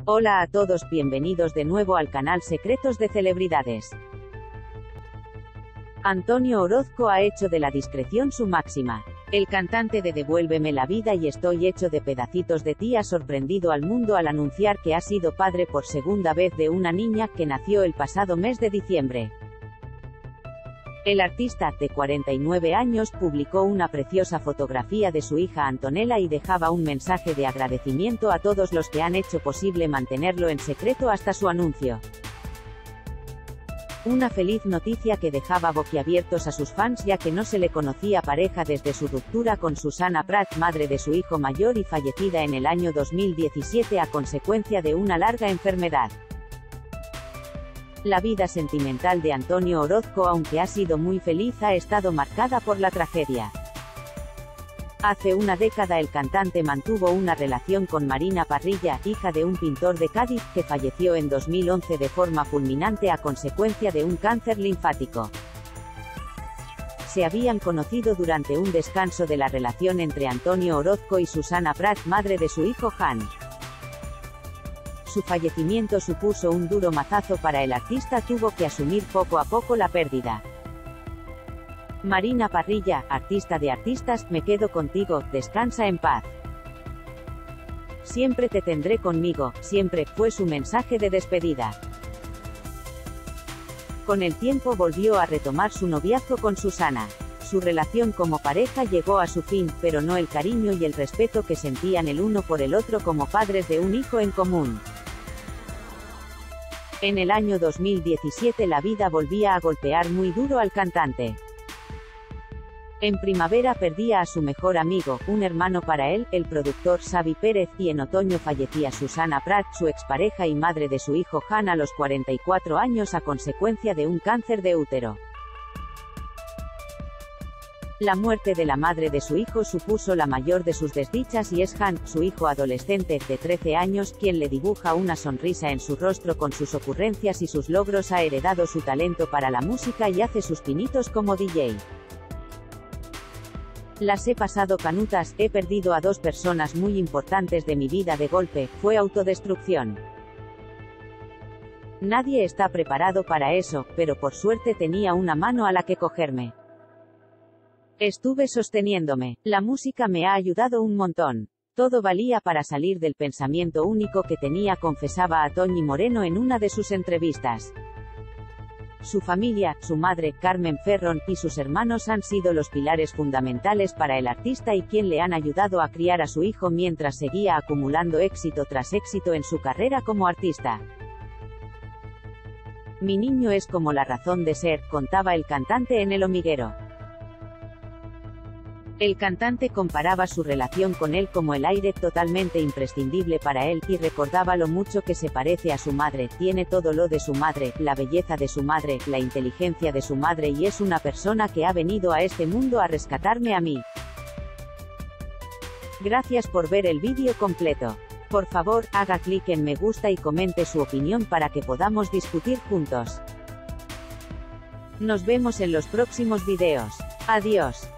Hola a todos, bienvenidos de nuevo al canal Secretos de Celebridades. Antonio Orozco ha hecho de la discreción su máxima. El cantante de Devuélveme la vida y Estoy hecho de pedacitos de ti ha sorprendido al mundo al anunciar que ha sido padre por segunda vez de una niña que nació el pasado mes de diciembre. El artista, de 49 años, publicó una preciosa fotografía de su hija Antonella y dejaba un mensaje de agradecimiento a todos los que han hecho posible mantenerlo en secreto hasta su anuncio. Una feliz noticia que dejaba boquiabiertos a sus fans, ya que no se le conocía pareja desde su ruptura con Susana Prat, madre de su hijo mayor y fallecida en el año 2017 a consecuencia de una larga enfermedad. La vida sentimental de Antonio Orozco, aunque ha sido muy feliz, ha estado marcada por la tragedia. Hace una década el cantante mantuvo una relación con Marina Parrilla, hija de un pintor de Cádiz, que falleció en 2011 de forma fulminante a consecuencia de un cáncer linfático. Se habían conocido durante un descanso de la relación entre Antonio Orozco y Susana Prat, madre de su hijo Han. Su fallecimiento supuso un duro mazazo para el artista, tuvo que asumir poco a poco la pérdida. Marina Parrilla, artista de artistas, me quedo contigo, descansa en paz. Siempre te tendré conmigo, siempre, fue su mensaje de despedida. Con el tiempo volvió a retomar su noviazgo con Susana. Su relación como pareja llegó a su fin, pero no el cariño y el respeto que sentían el uno por el otro como padres de un hijo en común. En el año 2017 la vida volvía a golpear muy duro al cantante. En primavera perdía a su mejor amigo, un hermano para él, el productor Xavi Pérez, y en otoño fallecía Susana Prat, su expareja y madre de su hijo Han a los 44 años a consecuencia de un cáncer de útero. La muerte de la madre de su hijo supuso la mayor de sus desdichas y es Han, su hijo adolescente, de 13 años, quien le dibuja una sonrisa en su rostro con sus ocurrencias y sus logros. Ha heredado su talento para la música y hace sus pinitos como DJ. Las he pasado canutas, he perdido a dos personas muy importantes de mi vida de golpe, fue autodestrucción. Nadie está preparado para eso, pero por suerte tenía una mano a la que cogerme. Estuve sosteniéndome. La música me ha ayudado un montón. Todo valía para salir del pensamiento único que tenía, confesaba a Toñi Moreno en una de sus entrevistas. Su familia, su madre, Carmen Ferron, y sus hermanos han sido los pilares fundamentales para el artista y quien le han ayudado a criar a su hijo mientras seguía acumulando éxito tras éxito en su carrera como artista. Mi niño es como la razón de ser, contaba el cantante en El Hormiguero. El cantante comparaba su relación con él como el aire, totalmente imprescindible para él, y recordaba lo mucho que se parece a su madre, tiene todo lo de su madre, la belleza de su madre, la inteligencia de su madre y es una persona que ha venido a este mundo a rescatarme a mí. Gracias por ver el vídeo completo. Por favor, haga clic en me gusta y comente su opinión para que podamos discutir juntos. Nos vemos en los próximos videos. Adiós.